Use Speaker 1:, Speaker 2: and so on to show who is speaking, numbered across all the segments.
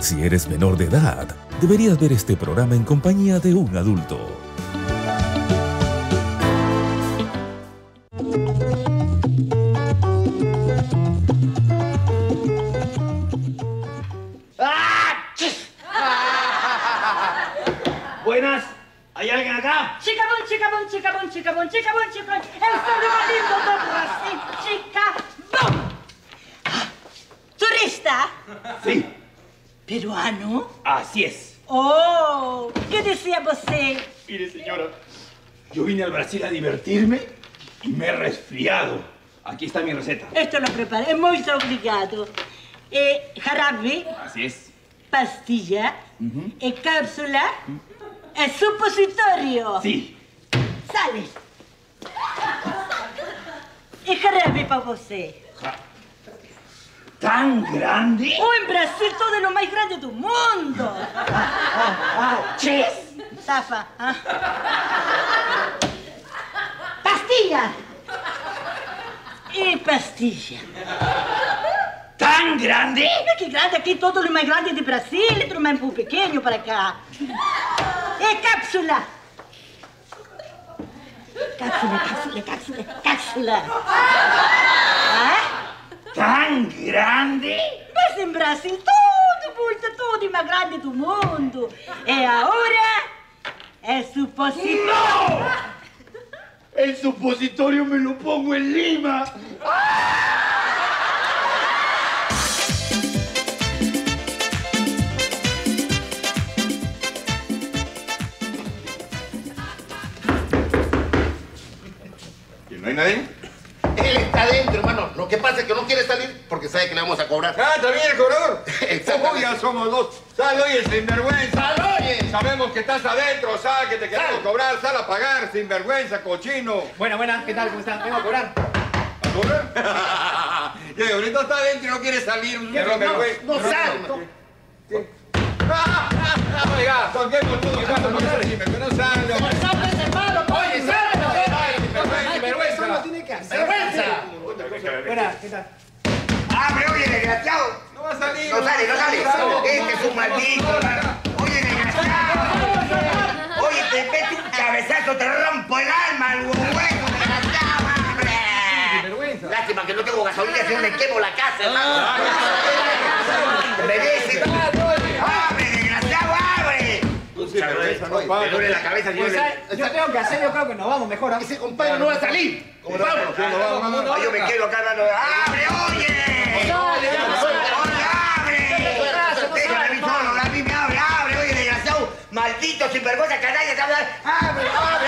Speaker 1: Si eres menor de edad, deberías ver este programa en compañía de un adulto.
Speaker 2: Buenas, ¿hay alguien acá?
Speaker 3: Chicabón, chicabón, chicabón, chicabón, chicabón, chicabón. El lindo de Brasil, chicabón. ¿Turista?
Speaker 2: Sí.
Speaker 3: ¿Peruano?
Speaker 2: Así es.
Speaker 3: Oh, ¿qué decía você?
Speaker 2: Mire, señora, yo vine al Brasil a divertirme y me he resfriado. Aquí está mi receta.
Speaker 3: Esto lo preparé, muy obrigado. Jarabe,
Speaker 2: Así es.
Speaker 3: pastilla, cápsula, supositorio.
Speaker 2: Sí.
Speaker 3: Sale. Jarabe para você.
Speaker 2: ¿Tan grande?
Speaker 3: Oh, en Brasil todo es lo más grande del mundo.
Speaker 2: ¡Ches!
Speaker 3: Zafa. Pastilla. Y pastilla.
Speaker 2: ¿Tan grande?
Speaker 3: Qué grande, aquí todo lo más grande de Brasil, todo lo más pequeño para acá. Cápsula. Cápsula.
Speaker 2: ¿Tan grande?
Speaker 3: Mas en Brasil todo es más grande del mundo. Y ahora es supositorio.
Speaker 2: ¡No! El supositorio me lo pongo en Lima.
Speaker 4: ¿No hay nadie?
Speaker 5: Él está adentro, hermano. Lo que pasa es que no quiere salir porque sabe que le vamos a cobrar.
Speaker 4: Ah, ¿también el cobrador?
Speaker 5: Exactamente.
Speaker 4: Ya somos dos. Sal, oye, sinvergüenza.
Speaker 5: ¡Sal, oye!
Speaker 4: Sabemos que estás adentro, sal, que te queremos cobrar. Sal a pagar, sinvergüenza, cochino.
Speaker 6: Buena, ¿qué tal? ¿Cómo están? Vengo a cobrar.
Speaker 4: ¿A cobrar? Y ahorita está adentro y no quiere salir.
Speaker 5: No sal.
Speaker 4: Oiga, toquemos todo el caso, que no sale.
Speaker 6: Oye,
Speaker 4: Sinvergüenza.
Speaker 6: no tiene que hacer.
Speaker 5: ¡Vergüenza!
Speaker 6: Buena, ¿qué tal?
Speaker 5: ¡Abre, oye, desgraciado!
Speaker 4: No va a salir.
Speaker 5: No sale. Este es un maldito, hermano. Oye, desgraciado. Oye, te meto un cabezazo, te rompo el alma, el huevo, desgraciado, hombre. Lástima que no tengo gasolina, si no me quemo la casa, hermano. Merece. ¡Abre, desgraciado, abre! Me duele la cabeza,
Speaker 6: Pues, yo tengo que hacer, yo creo que nos vamos mejor.
Speaker 5: Ese compadre no va a salir. Vamos. Yo me quedo acá hablando. ¡Abre, oye! ¡Abre! Déjame a mí solo, a mí me abre, oye, desgraciado. Maldito, sinvergüenza, canalla, te habla. ¡Abre!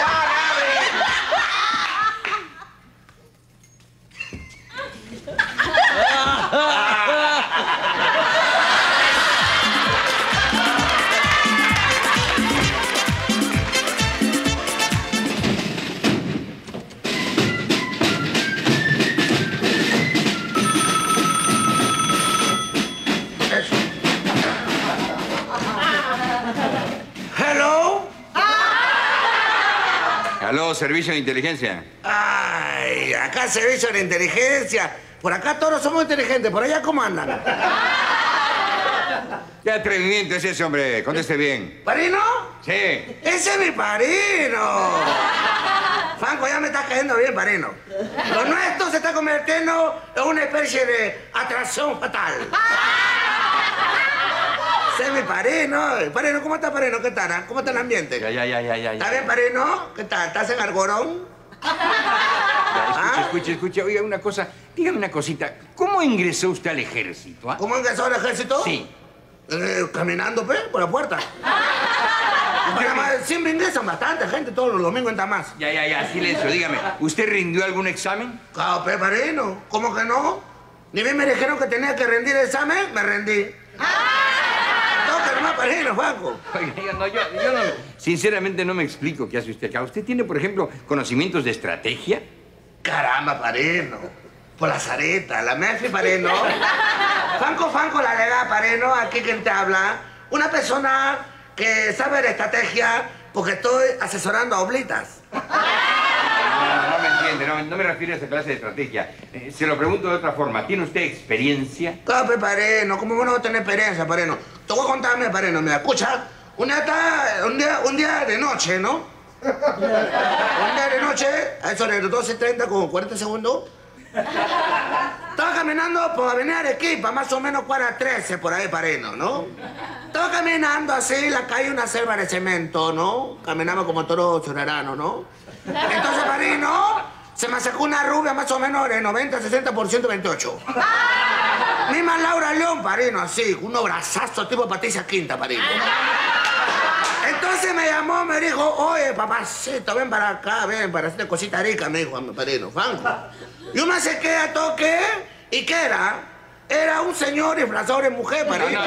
Speaker 5: ¿Hello?
Speaker 4: Aló, servicio de inteligencia.
Speaker 5: Ay, acá servicio de inteligencia. Por acá todos somos inteligentes, por allá ¿cómo andan?
Speaker 4: ¿Qué atrevimiento es ese, hombre? Conteste bien.
Speaker 5: ¿Parino?
Speaker 4: Sí.
Speaker 5: ¡Ese es mi parino! Franco, ya me está cayendo bien, parino. Lo nuestro se está convirtiendo en una especie de atracción fatal. Ese es mi parino. Parino, ¿cómo está, parino? ¿Qué tal? ¿Cómo está el ambiente?
Speaker 4: Ya.
Speaker 5: ¿Está bien, parino? ¿Qué tal? ¿Estás en Argorón?
Speaker 4: Escuche. Oiga, una cosa. Dígame una cosita. ¿Cómo ingresó usted al ejército?
Speaker 5: ¿Cómo ingresó al ejército?
Speaker 4: Sí.
Speaker 5: Caminando, por la puerta. Siempre ingresan bastante gente todos los domingos en Tamás.
Speaker 4: Ya, silencio. Dígame, ¿usted rindió algún examen?
Speaker 5: Claro, parino. ¿Cómo que no? Ni bien me dijeron que tenía que rendir el examen, me rendí. No, que no me parino, Juanco.
Speaker 4: Oiga, yo no, sinceramente no me explico qué hace usted acá. ¿Usted tiene, por ejemplo, conocimientos de estrategia?
Speaker 5: Caramba, parino. Por la zareta, la Messi, parino. Franco, la legal, parino. Aquí quien te habla. Una persona que sabe de estrategia porque estoy asesorando a oblitas.
Speaker 4: No me entiendo. exactamente. No me refiero a esa clase de estrategia. Se lo pregunto de otra forma. ¿Tiene usted experiencia?
Speaker 5: Cape, Pareno, ¿cómo vos no tenés experiencia, Pareno? Te voy a contarme, Pareno, mira, escucha. Un día de noche, ¿no? Un día de noche, a eso de 12:30 con 40 segundos. Estaba caminando por Avenida Arequipa, más o menos cuadra 13, por ahí, Pareno, ¿no? Estaba caminando así, la calle una selva de cemento, ¿no? Caminaba como toro ciudadano, ¿no? Entonces, Pareno, se me acercó una rubia más o menos de 90, 60%, 28. Misma Laura León, Pareno, así, con unos brazazos tipo Patricia Quinta, Pareno. Entonces me llamó, me dijo, oye, papacito, ven para acá, ven, para hacerte cosita rica, me dijo, Pareno, Franco. Yo me acerqué a toque, ¿y qué era? Era un señor disfrazado de mujer, Pareno.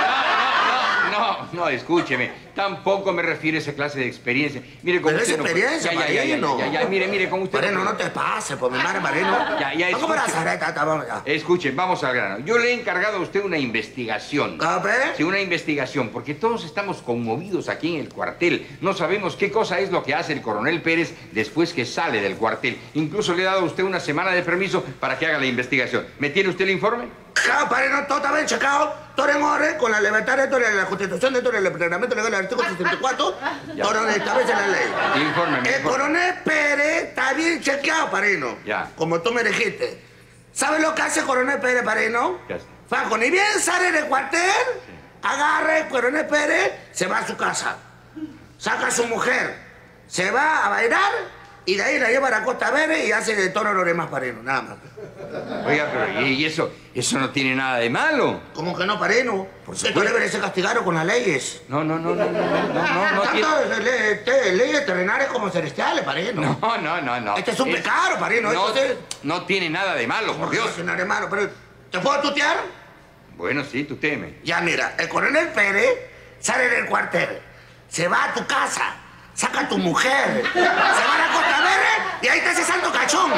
Speaker 4: No, escúcheme. Tampoco me refiero a esa clase de experiencia. Mire, como
Speaker 5: Pero
Speaker 4: usted
Speaker 5: es experiencia, Pareno.
Speaker 4: Mire, como usted...
Speaker 5: Pareno, no te pases, por mi madre, Pareno. Vamos para la zareta, vamos ya.
Speaker 4: Escuchen, vamos al grano. Yo le he encargado a usted una investigación.
Speaker 5: ¿Cape?
Speaker 4: Sí, una investigación, porque todos estamos conmovidos aquí en el cuartel. No sabemos qué cosa es lo que hace el coronel Pérez después que sale del cuartel. Incluso le he dado a usted una semana de permiso para que haga la investigación. ¿Me tiene usted el informe?
Speaker 5: Claro, Pareno, todo está bien checado. Todo en orden, con la libertad de la Constitución, dentro del reglamento legal del artículo 64, todo establece la ley.
Speaker 4: Infórmeme.
Speaker 5: El coronel Pérez está bien chequeado, Pareno.
Speaker 4: Ya.
Speaker 5: Como tú me dijiste. ¿Sabes lo que hace el coronel Pérez, Pareno?
Speaker 4: ¿Qué hace?
Speaker 5: Franco, ni bien sale del cuartel, agarra el coronel Pérez, se va a su casa. Saca a su mujer, se va a bailar y de ahí la lleva a la Costa Verde y hace de todo lo demás, Pareno, nada más.
Speaker 4: Oiga, pero ¿y eso no tiene nada de malo?
Speaker 5: ¿Cómo que no, Pareno? Esto debe ser castigado con las leyes.
Speaker 4: No tiene...
Speaker 5: Tanto leyes terrenales como celestiales, Pareno.
Speaker 4: No.
Speaker 5: Este es un pecado, Pareno.
Speaker 4: No tiene nada de malo, por Dios.
Speaker 5: No tiene nada de malo, pero ¿te puedo tutear?
Speaker 4: Bueno, sí, tutéeme.
Speaker 5: Ya, mira, el coronel Pérez sale del cuartel, se va a tu casa, saca a tu mujer, se va a la Costa Verde y ahí está ese santo cachón.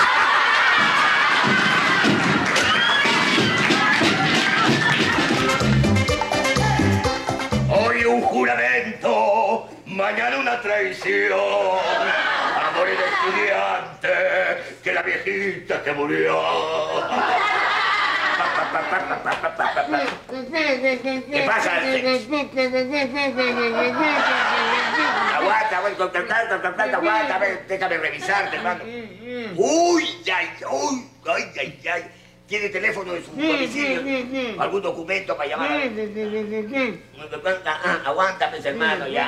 Speaker 2: Hoy un juramento, mañana una traición. A morir estudiante, que la viejita que murió. ¿Qué pasa? Aguanta, déjame revisarte, hermano. Uy. ¿Tiene teléfono de su domicilio? ¿Algún documento para llamar? Aguántame, hermano, ya.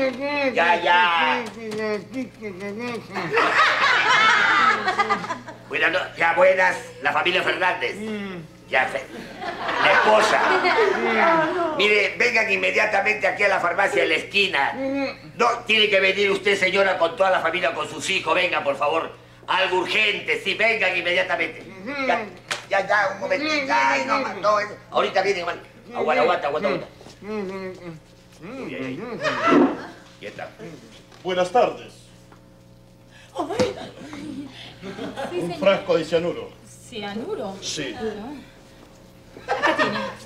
Speaker 2: Buenas, la familia Fernández. La esposa. Mire, vengan inmediatamente aquí a la farmacia de la esquina. No, tiene que venir usted, señora, con toda la familia, con sus hijos. Venga, por favor. Algo urgente, sí, vengan inmediatamente. Ya, un momentito. Ay, no mató. Ahorita viene, hermano. Aguanta. ¿Qué tal?
Speaker 7: Buenas tardes. Un frasco de cianuro.
Speaker 8: ¿Cianuro?
Speaker 7: Sí.
Speaker 8: Acá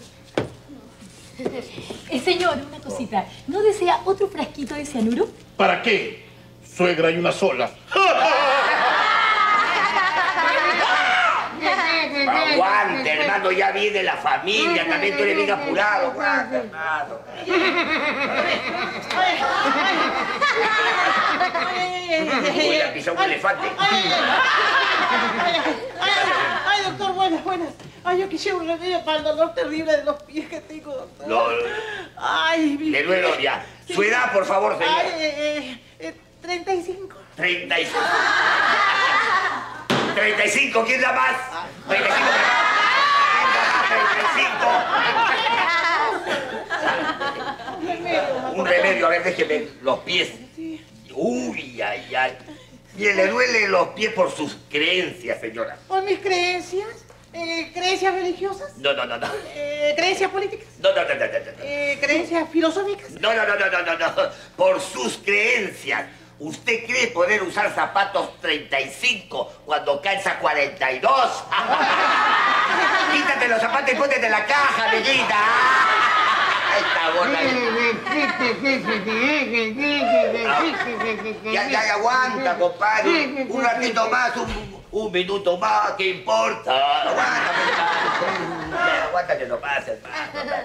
Speaker 8: tiene. Señor, una cosita. ¿No desea otro frasquito de cianuro?
Speaker 7: ¿Para qué? Suegra, hay una sola.
Speaker 2: Aguante, hermano, ya viene la familia. También tú eres bien apurado. Aguanta, hermano. Voy a pisar un elefante.
Speaker 9: Ay, doctor, buenas. Ay, yo quisiera un remedio para el dolor terrible de los pies que tengo, doctor. Ay,
Speaker 2: le duelo ya. Su edad, por favor, señor.
Speaker 9: Ay, 35.
Speaker 2: 35. 35, ¿quién da más? 35, Un remedio, a ver, déjeme los pies. Uy. Mire, le duelen los pies por sus creencias, señora.
Speaker 9: ¿Por mis creencias? ¿Creencias religiosas?
Speaker 2: No.
Speaker 9: ¿Creencias políticas?
Speaker 2: No.
Speaker 9: ¿Creencias filosóficas?
Speaker 2: No. Por sus creencias. ¿Usted cree poder usar zapatos 35 cuando calza 42? Quítate los zapatos y póntete la caja, amiguita. Está gorda. Ya aguanta, compadre. Un ratito más, un minuto más, ¿qué importa? Aguanta que no pase, hermano.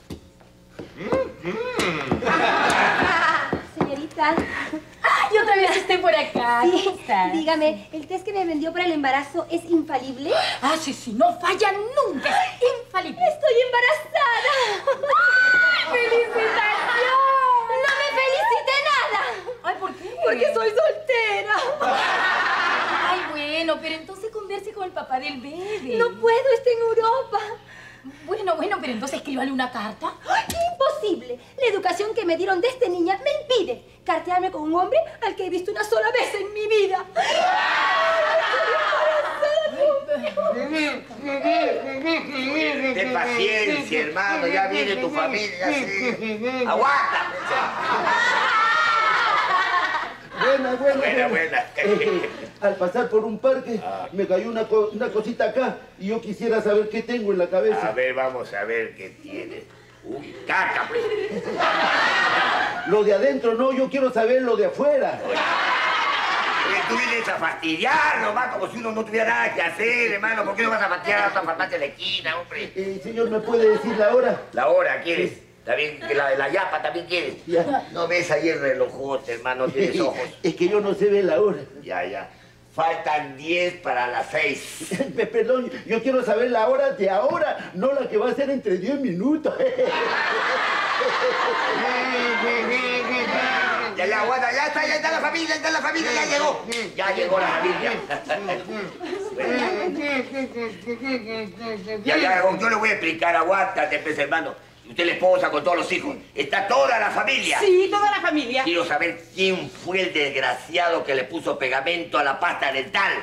Speaker 10: Señorita.
Speaker 8: ¡Ay, otra vez estoy por acá!
Speaker 10: Sí,
Speaker 8: ¿Cómo estás?
Speaker 10: dígame, ¿el test que me vendió para el embarazo es infalible?
Speaker 8: Ah, sí, no falla nunca. Es infalible.
Speaker 10: ¡Estoy embarazada!
Speaker 8: ¡Felicitaciones!
Speaker 10: ¡No me felicite nada!
Speaker 8: Ay, ¿por qué?
Speaker 10: Porque soy soltera.
Speaker 8: Ay, bueno, pero entonces converse con el papá del bebé.
Speaker 10: No puedo, está en Europa.
Speaker 8: Bueno, pero entonces escríbale una carta.
Speaker 10: ¡Ay, imposible! La educación que me dieron desde niña me impide cartearme con un hombre al que he visto una sola vez en mi vida.
Speaker 2: Ten paciencia, hermano, ya viene tu familia, sí. Aguanta, Buena.
Speaker 11: Al pasar por un parque, me cayó una cosita acá y yo quisiera saber qué tengo en la cabeza.
Speaker 2: A ver, vamos a ver qué tienes. Uy, caca, pues.
Speaker 11: Lo de adentro no, yo quiero saber lo de afuera.
Speaker 2: Tú vienes a fastidiar nomás, como si uno no tuviera nada que hacer, hermano. ¿Por qué no vas a fastidiar a otra farmacia de la esquina, hombre?
Speaker 11: Señor, ¿me puede decir la hora?
Speaker 2: ¿La hora quieres? ¿También que la yapa también quieres?
Speaker 11: Ya.
Speaker 2: No ves ahí el relojote, hermano, no tienes ojos.
Speaker 11: Es que yo no sé ver la hora.
Speaker 2: Ya. Faltan 10 para las 6.
Speaker 11: Perdón, yo quiero saber la hora de ahora, no la que va a ser entre 10 minutos.
Speaker 2: Ya, aguanta, ya está la familia, ya llegó la familia. Ya, yo le voy a explicar, aguántate, pues, hermano. Usted es la esposa con todos los hijos. Está toda la familia.
Speaker 9: Sí, toda la familia.
Speaker 2: Quiero saber quién fue el desgraciado que le puso pegamento a la pasta dental.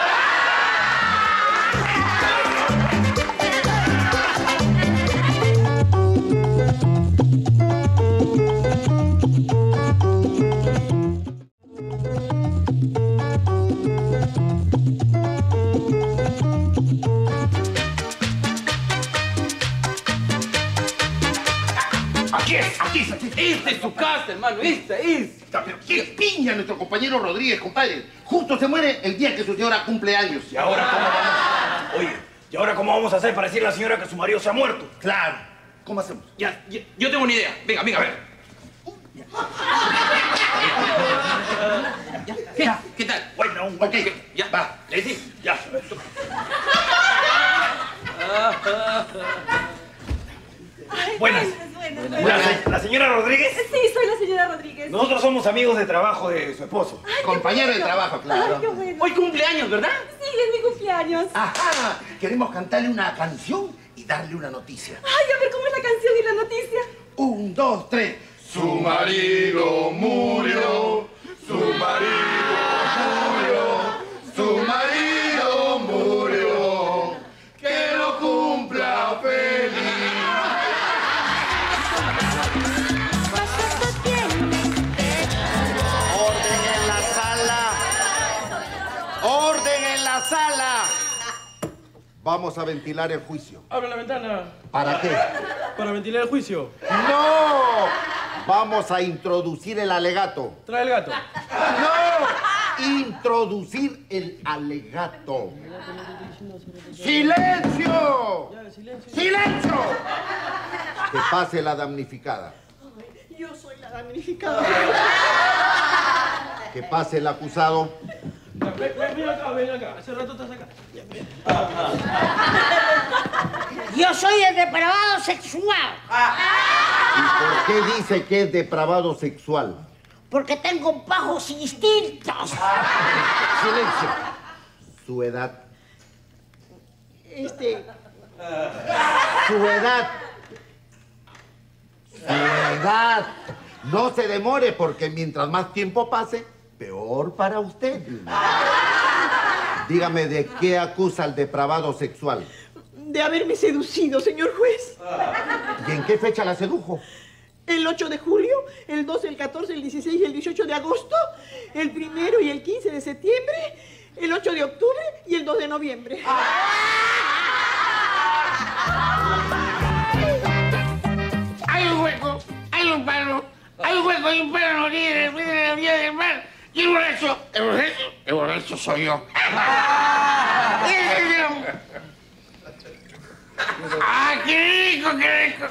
Speaker 7: Aquí es.
Speaker 6: Esta es su casa, hermano, esta es.
Speaker 7: Pero qué piña nuestro compañero Rodríguez, compadre. Justo se muere el día que su señora cumple años.
Speaker 12: ¿Y ahora cómo vamos? Oye, ¿y ahora cómo vamos a hacer para decirle a la señora que su marido se ha muerto?
Speaker 7: Claro. ¿Cómo hacemos?
Speaker 4: Ya, yo tengo una idea. Venga, a ver. ¿Qué tal?
Speaker 12: Bueno,
Speaker 7: Ok,
Speaker 4: Ya,
Speaker 7: va.
Speaker 12: ¿le decís? Ya. Buenas. ¿La señora Rodríguez?
Speaker 9: Sí, soy la señora Rodríguez.
Speaker 12: Nosotros somos amigos de trabajo de su esposo.
Speaker 7: Compañero de trabajo, claro.
Speaker 9: Ay, qué bueno.
Speaker 6: Hoy cumpleaños, ¿verdad?
Speaker 9: Sí, es mi cumpleaños.
Speaker 7: Ajá. Queremos cantarle una canción y darle una noticia.
Speaker 9: Ay, a ver cómo es la canción y la noticia.
Speaker 7: 1, 2, 3.
Speaker 13: Su marido murió, su marido murió, que lo cumpla feliz.
Speaker 5: ¡Orden en la sala! ¡Orden en la sala!
Speaker 11: Vamos a ventilar el juicio.
Speaker 12: Abre la ventana.
Speaker 11: ¿Para qué?
Speaker 12: Para ventilar el juicio.
Speaker 11: ¡No! Vamos a introducir el alegato.
Speaker 12: Trae el gato.
Speaker 11: ¡No! Introducir el alegato. ¡Silencio! ¡Silencio! Que pase la damnificada.
Speaker 9: Yo soy la damnificada.
Speaker 11: Que pase el acusado.
Speaker 12: Ven acá. Hace rato estás acá.
Speaker 3: Yo soy el depravado sexual.
Speaker 11: ¿Y por qué dice que es depravado sexual?
Speaker 3: Porque tengo bajos instintos.
Speaker 11: Silencio. Su edad. Su edad. Su edad. No se demore porque mientras más tiempo pase, peor para usted. Dígame, ¿de qué acusa al depravado sexual?
Speaker 9: De haberme seducido, señor juez.
Speaker 11: ¿Y en qué fecha la sedujo?
Speaker 9: El 8 de julio, el 12, el 14, el 16 y el 18 de agosto, el 1 y el 15 de septiembre, el 8 de octubre y el 2 de noviembre.
Speaker 5: Hay un juego hueco y un perro en la orilla del mar. Y el borracho soy yo. ¡Ah, qué rico, qué rico!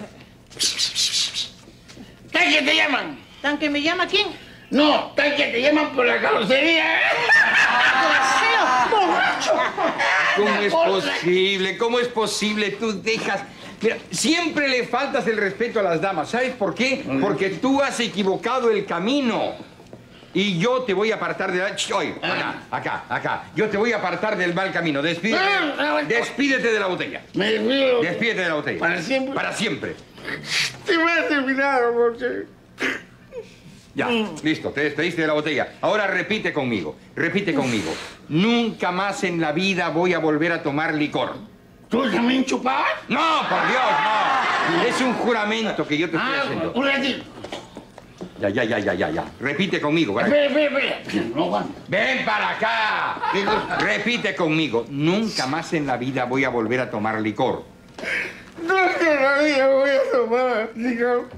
Speaker 5: ¿Tanque te llaman?
Speaker 9: ¿Tanque me llama quién?
Speaker 5: No, tanque te llaman por la carrocería. ¡Borracho!
Speaker 4: ¿Cómo es posible? ¿Cómo es posible? Tú dejas... Mira, siempre le faltas el respeto a las damas. ¿Sabes por qué? Porque tú has equivocado el camino. Y yo te voy a apartar de la... Oye, acá. Yo te voy a apartar del mal camino. Despídete de la botella.
Speaker 5: Me despido.
Speaker 4: Despídete de la botella.
Speaker 5: ¿Para siempre?
Speaker 4: Para siempre.
Speaker 5: Te vas a terminar, José.
Speaker 4: Ya, listo, te despediste de la botella. Ahora repite conmigo. Nunca más en la vida voy a volver a tomar licor.
Speaker 5: ¿Tú también chupabas?
Speaker 4: No, por Dios, no. Es un juramento que yo te estoy haciendo.
Speaker 5: Un ratito.
Speaker 4: Ya. Repite conmigo, ¿vale?
Speaker 5: Espera. No aguanto.
Speaker 4: Ven para acá. Repite conmigo. Nunca más en la vida voy a volver a tomar licor.
Speaker 5: Nunca en la vida voy a tomar licor.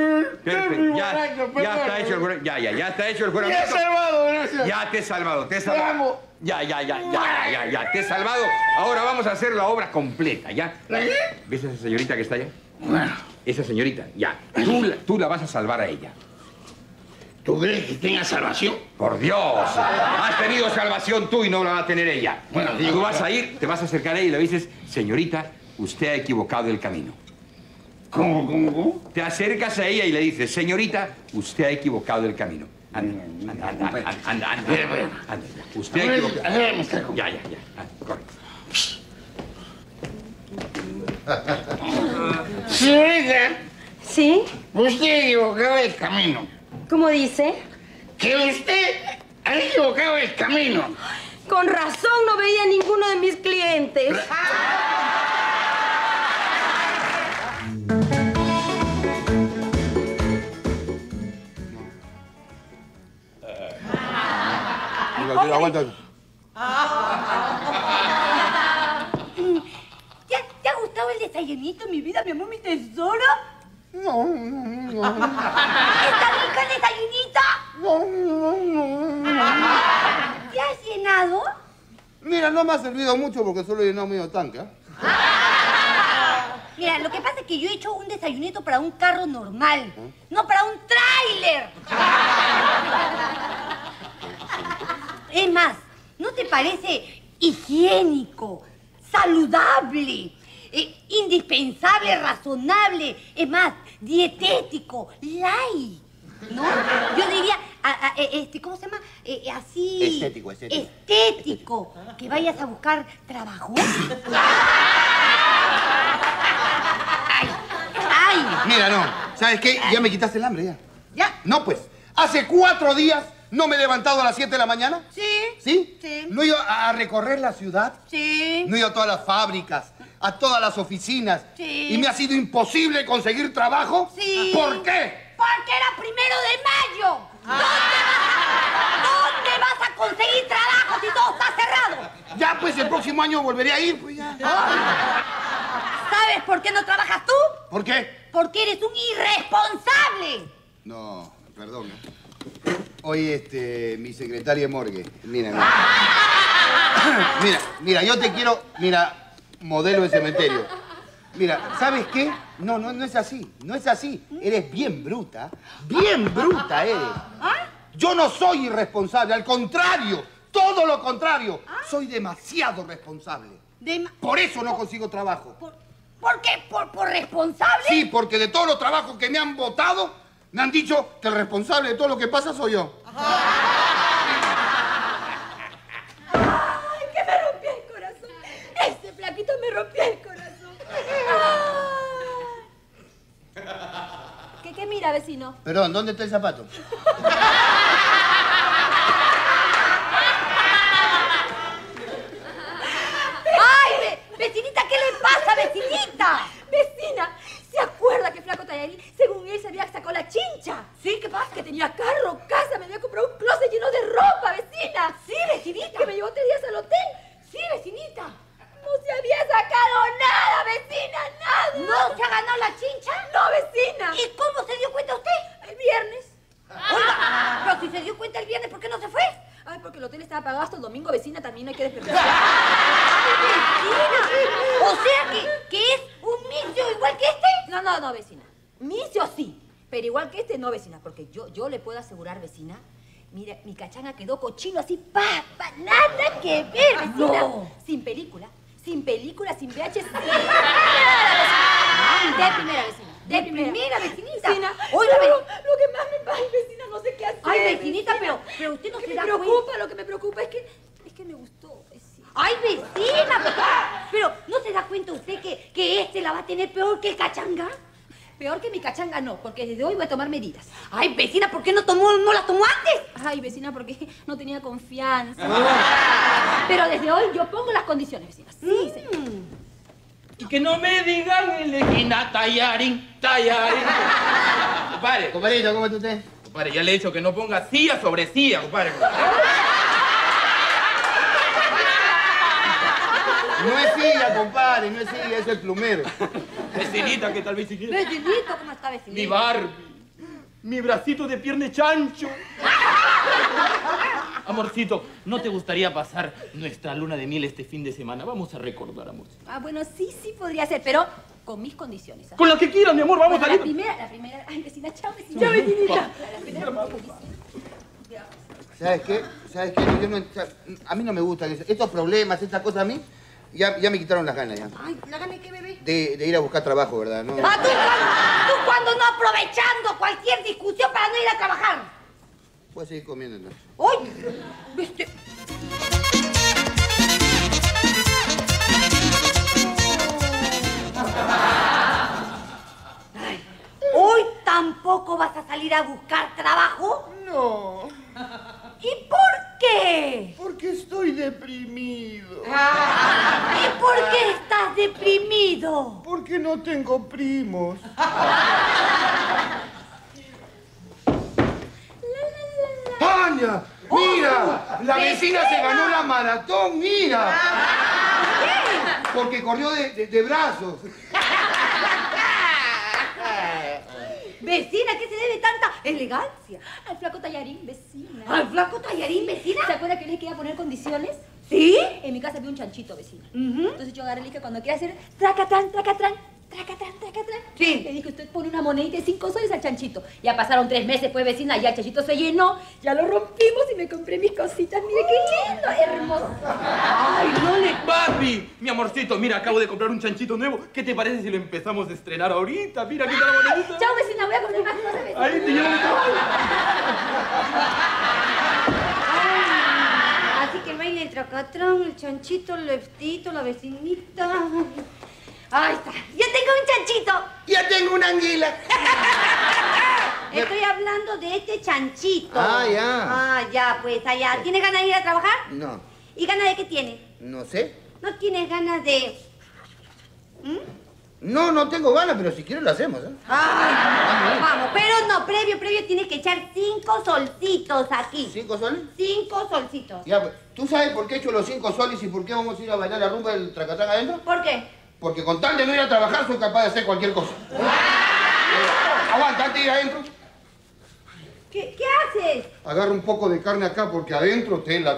Speaker 4: Ya está hecho el juramento. Ya está hecho el juramento.
Speaker 5: Te he salvado, gracias.
Speaker 4: Ya te he salvado. Ya, te he salvado. Ahora vamos a hacer la obra completa, ¿ya? ¿Ves a esa señorita que está allá?
Speaker 5: Bueno.
Speaker 4: Esa señorita, ya. Tú la vas a salvar a ella.
Speaker 5: ¿Tú crees que tenga salvación?
Speaker 4: Por Dios. Has tenido salvación tú y no la va a tener ella.
Speaker 5: Bueno,
Speaker 4: tú vas a ir, te vas a acercar a ella y le dices, señorita, usted ha equivocado el camino.
Speaker 5: ¿Cómo?
Speaker 4: Te acercas a ella y le dices, señorita, usted ha equivocado el camino. Anda. Usted ha equivocado. Ya. Corre.
Speaker 5: Señorita.
Speaker 10: ¿Sí?
Speaker 5: Usted ha equivocado el camino.
Speaker 10: ¿Cómo dice?
Speaker 5: Que usted ha equivocado el camino.
Speaker 10: Con razón no veía a ninguno de mis clientes.
Speaker 11: Aguanta.
Speaker 3: ¿Te ha gustado el desayunito, mi vida, mi amor, mi tesoro?
Speaker 11: No.
Speaker 3: ¿Está rico el desayunito?
Speaker 11: No.
Speaker 3: ¿Te has llenado?
Speaker 11: Mira, no me ha servido mucho porque solo he llenado medio tanque, ¿eh?
Speaker 3: Mira, lo que pasa es que yo he hecho un desayunito para un carro normal, no para un tráiler. Es más, ¿no te parece higiénico, saludable, indispensable, razonable, es más, dietético, light? ¿No? Yo diría, ¿cómo se llama? Así... Estético. Que vayas a buscar trabajo. ¡Ay!
Speaker 11: Mira, no. ¿Sabes qué? Ya me quitaste el hambre, ya.
Speaker 3: ¿Ya?
Speaker 11: No, pues. Hace 4 días no me he levantado a las 7 de la mañana.
Speaker 3: Sí.
Speaker 11: ¿Sí?
Speaker 3: Sí.
Speaker 11: No he ido a recorrer la ciudad.
Speaker 3: Sí.
Speaker 11: No he ido a todas las fábricas, a todas las oficinas.
Speaker 3: Sí.
Speaker 11: Y me ha sido imposible conseguir trabajo.
Speaker 3: Sí.
Speaker 11: ¿Por qué?
Speaker 3: Porque era 1 de mayo. ¿Dónde vas a conseguir trabajo si todo está cerrado?
Speaker 11: Ya, pues, el próximo año volveré a ir, pues ya.
Speaker 3: ¿Sabes por qué no trabajas tú?
Speaker 11: ¿Por qué?
Speaker 3: Porque eres un irresponsable.
Speaker 11: No, perdón. Hoy, mi secretaria Morgue. Mira, yo te quiero, modelo de cementerio. Mira, ¿sabes qué? No es así, no es así. Eres bien bruta eres. Yo no soy irresponsable, al contrario, todo lo contrario. Soy demasiado responsable. Por eso no consigo trabajo.
Speaker 3: ¿Por qué? ¿Por responsable?
Speaker 11: Sí, porque de todos los trabajos que me han votado, me han dicho que el responsable de todo lo que pasa soy yo.
Speaker 10: ¡Ay, que me rompió el corazón! Ese flaquito me rompió el corazón. ¿Qué mira, vecino?
Speaker 11: Perdón, ¿dónde está el zapato?
Speaker 3: ¡Ay, vecinita, qué le pasa, vecinita!
Speaker 10: Vecina, ¿se acuerda que Flaco Tallarín, según él, se había sacado la chincha?
Speaker 3: ¿Sí? ¿Qué pasa?
Speaker 10: Que tenía carro, casa, me había comprado un closet lleno de ropa, vecina.
Speaker 3: Sí, vecinita.
Speaker 10: Que me llevó 3 días al hotel.
Speaker 3: Sí, vecinita.
Speaker 10: No se había sacado nada, vecina, nada.
Speaker 3: ¿No se ha ganado la chincha?
Speaker 10: No, vecina.
Speaker 3: ¿Y cómo se dio cuenta usted?
Speaker 10: El viernes. mí, no hay que desperdiciar.
Speaker 8: O sea que es un misio igual que este.
Speaker 10: No, vecina. Misio sí, pero igual que este no, vecina, porque yo le puedo asegurar, vecina, mira, mi cachanga quedó cochino así, nada que ver, vecina.
Speaker 8: No.
Speaker 10: Sin película, sin VHS, sin nada, vecina. De primera, vecina. De primera, vecinita.
Speaker 8: Oiga,
Speaker 10: lo que más me pasa, vecina, no sé qué hacer.
Speaker 8: Ay, vecinita, pero usted no se da cuenta.
Speaker 10: Lo que me preocupa es que me gustó, vecina.
Speaker 8: Ay, vecina, pero ¿no se da cuenta usted que este la va a tener peor que el cachanga?
Speaker 10: Peor que mi cachanga no, porque desde hoy voy a tomar medidas.
Speaker 8: Ay, vecina, ¿por qué no las tomó antes?
Speaker 10: Ay, vecina, porque no tenía confianza. Pero desde hoy yo pongo las condiciones, vecina. Sí, señor.
Speaker 6: Y que no me digan en la esquina, tallarín. Compadre.
Speaker 11: Compadrito, ¿cómo está usted?
Speaker 6: Compadre, ya le he dicho que no ponga silla sobre silla, compadre.
Speaker 11: No es silla, compadre, no es silla, es el plumero.
Speaker 6: Vecinita, ¿qué tal, vecinita?
Speaker 8: Vecinito, ¿cómo está, vecinito?
Speaker 6: Mi Barbie. Mi bracito de pierna chancho. Amorcito, ¿no te gustaría pasar nuestra luna de miel este fin de semana? Vamos a recordar, amorcito.
Speaker 10: Ah, bueno, sí podría ser, pero con mis condiciones.
Speaker 6: Con las que quieras, mi amor, vamos a ir.
Speaker 10: La primera. Ay, vecina, chao, vecina. Chao, vecinita. La primera condición.
Speaker 11: ¿Sabes qué? A mí no me gustan estos problemas, estas cosas a mí. Ya me quitaron las ganas ya.
Speaker 8: Ay, ¿la gana de qué, bebé?
Speaker 11: De ir a buscar trabajo, ¿verdad? No.
Speaker 8: Ah, tú cuando no aprovechando cualquier discusión para no ir a trabajar.
Speaker 11: Puedes seguir comiendo entonces.
Speaker 8: ¡Uy! ¿Viste? Ay, ¿hoy tampoco vas a salir a buscar trabajo?
Speaker 13: No.
Speaker 8: ¿Y por qué?
Speaker 13: Porque estoy deprimido.
Speaker 8: ¿Y por qué estás deprimido?
Speaker 13: Porque no tengo primos.
Speaker 11: ¡Tania! ¡Mira! La vecina se ganó la maratón, mira.
Speaker 8: ¿Qué?
Speaker 11: Porque corrió de brazos.
Speaker 8: Vecina, ¿qué se debe tanta elegancia?
Speaker 10: Al flaco tallarín, vecina.
Speaker 8: ¿Al flaco tallarín, vecina?
Speaker 10: ¿Se acuerda que le dije que iba a poner condiciones?
Speaker 8: ¿Sí?
Speaker 10: En mi casa había un chanchito, vecina. Entonces yo agarré y le dije, cuando quiera hacer tracatrán,
Speaker 8: Sí.
Speaker 10: le dije, usted pone una monedita de 5 soles al chanchito. Ya pasaron 3 meses, pues, vecina, ya el chanchito se llenó, ya lo rompimos y me compré mis cositas. Mire qué lindo, hermoso.
Speaker 8: Ay, no le...
Speaker 6: Papi, mi amorcito, mira, acabo de comprar un chanchito nuevo. ¿Qué te parece si lo empezamos a estrenar ahorita? Mira, qué tal la monedita.
Speaker 10: Chao, vecina, voy a comprar más cosas, vecina.
Speaker 6: Ahí te llevo.
Speaker 8: Así que el baile el tracatrón, el chanchito, el leftito, la vecinita. Ahí está. ¡Ya tengo un chanchito!
Speaker 11: ¡Ya tengo una anguila!
Speaker 8: Estoy hablando de este chanchito.
Speaker 11: Ah, ya.
Speaker 8: Ah, ya, pues allá. ¿Tienes ganas de ir a trabajar?
Speaker 11: No,
Speaker 8: ¿Y ganas de qué tienes?
Speaker 11: no sé.
Speaker 8: ¿No tienes ganas de...?
Speaker 11: No tengo ganas, pero si quieres lo hacemos, ¿eh?
Speaker 8: Ay, vamos, pero no, previo tienes que echar 5 solcitos aquí.
Speaker 11: ¿5 soles?
Speaker 8: 5 solcitos.
Speaker 11: Ya, pues, ¿tú sabes por qué he hecho los 5 soles y por qué vamos a ir a bailar la rumba del tracatrán adentro?
Speaker 8: ¿Por qué?
Speaker 11: Porque con tal de no ir a trabajar soy capaz de hacer cualquier cosa. Aguanta, antes de ir adentro.
Speaker 8: ¿Qué haces?
Speaker 11: Agarra un poco de carne acá porque adentro tela.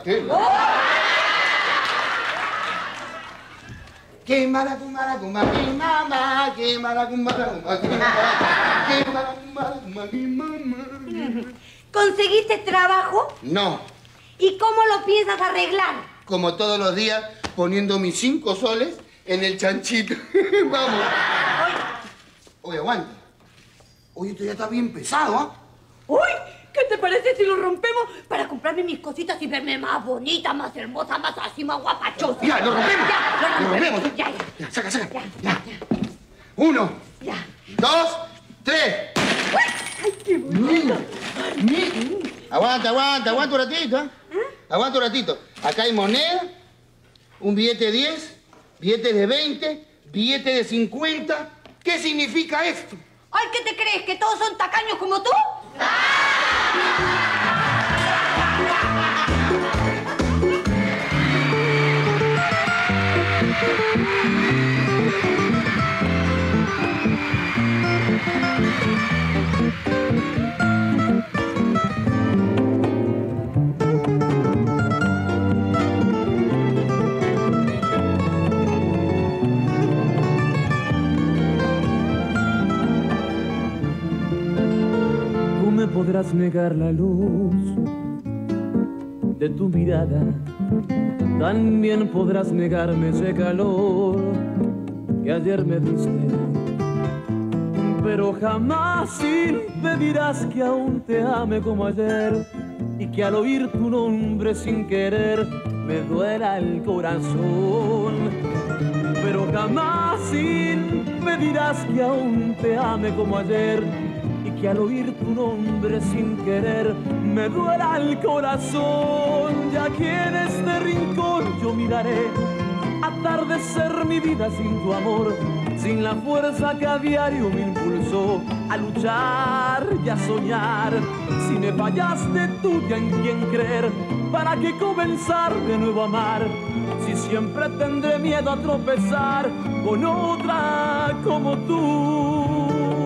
Speaker 11: Quémala, cumara, cumara, quémala, quémala, cumara, cumara, quémala, cumara, quémala.
Speaker 8: ¿Conseguiste trabajo?
Speaker 11: No,
Speaker 8: ¿Y cómo lo piensas arreglar?
Speaker 11: como todos los días, poniendo mis 5 soles en el chanchito. Vamos. Oye, aguanta. Oye, esto ya está bien pesado, ¿ah?
Speaker 8: ¡Uy! ¿Qué te parece si lo rompemos para comprarme mis cositas y verme más bonita, más hermosa, más así, más guapachosa?
Speaker 11: Ya, lo rompemos.
Speaker 8: Ya,
Speaker 11: Lo rompemos, ¿eh?
Speaker 8: Ya.
Speaker 11: Ya, saca. Ya. 1, 2, 3.
Speaker 8: ¡Ay, qué bonito!
Speaker 11: Aguanta un ratito, ¿eh? Aguanta un ratito. Acá hay moneda, un billete de 10, billete de 20, billete de 50. ¿Qué significa esto?
Speaker 8: ¡Ay, qué te crees! ¿Que todos son tacaños como tú?
Speaker 14: podrás negar la luz de tu mirada, también podrás negarme ese calor que ayer me diste, pero jamás impedirás que aún te ame como ayer y que al oír tu nombre sin querer me duela el corazón. Pero jamás impedirás que aún te ame como ayer y que al oír tu nombre sin querer me duela el corazón. Ya aquí en este rincón yo miraré atardecer mi vida sin tu amor, sin la fuerza que a diario me impulsó a luchar y a soñar. Si me fallaste tú, ya en quién creer, ¿para qué comenzar de nuevo a amar? Si siempre tendré miedo a tropezar con otra como tú.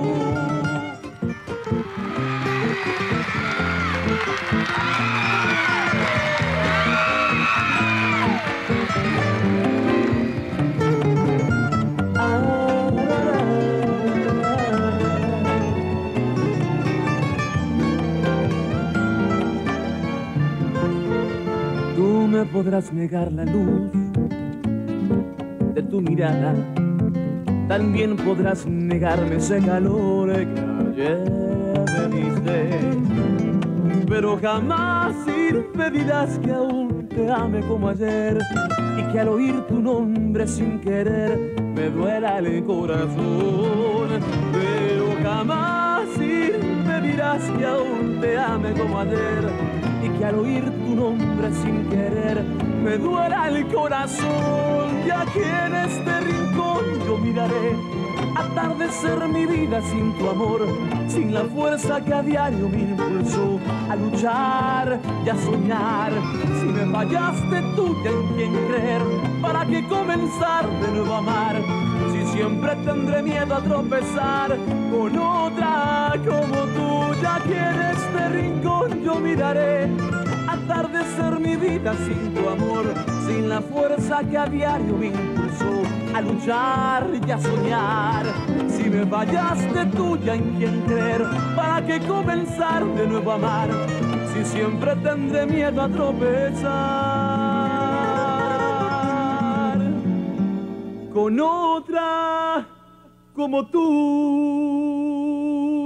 Speaker 14: Tú me podrás negar la luz de tu mirada, también podrás negarme ese calor que ayer me diste, pero jamás impedirás que aún te ame como ayer y que al oír tu nombre sin querer me duela el corazón. Pero jamás impedirás que aún te ame como ayer y que al oír tu nombre sin querer me duela el corazón. Y aquí en este rincón yo miraré atardecer mi vida sin tu amor, sin la fuerza que a diario me impulsó a luchar y a soñar. Si me fallaste tú, ya en quién creer, ¿para qué comenzar de nuevo a amar? Si siempre tendré miedo a tropezar con otra como tú. Ya aquí en este rincón yo miraré atardecer mi vida sin tu amor, sin la fuerza que a diario me impulsó a luchar y a soñar. Si me fallaste tú, ya en quién creer, ¿para qué comenzar de nuevo a amar? Si siempre tendré miedo a tropezar con otra como tú.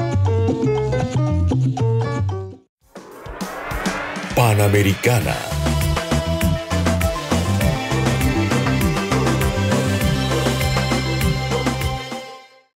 Speaker 1: Panamericana.